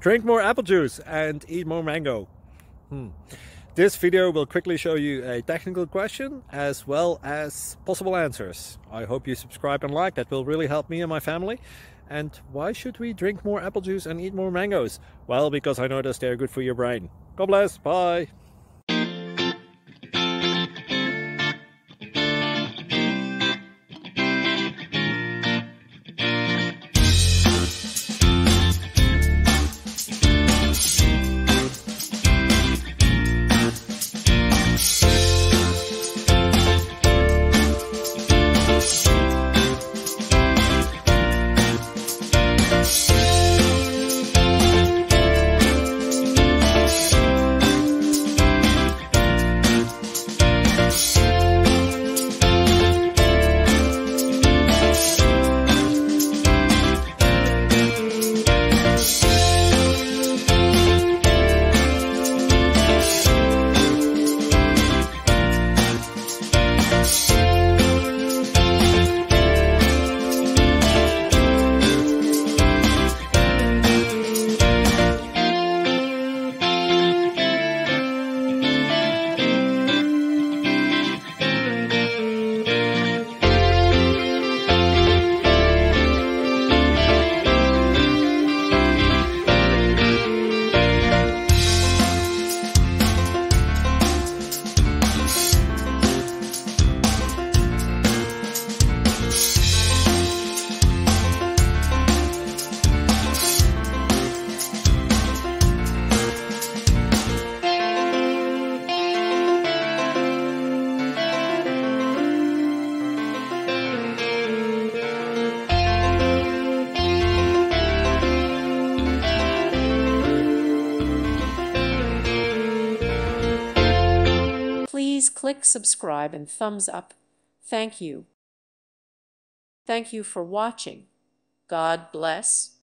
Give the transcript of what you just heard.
Drink more apple juice and eat more mango. This video will quickly show you a technical question as well as possible answers. I hope you subscribe and like, that will really help me and my family. And why should we drink more apple juice and eat more mangoes? Well, because I noticed they're good for your brain. God bless, bye. Please click subscribe and thumbs up. Thank you. Thank you for watching. God bless.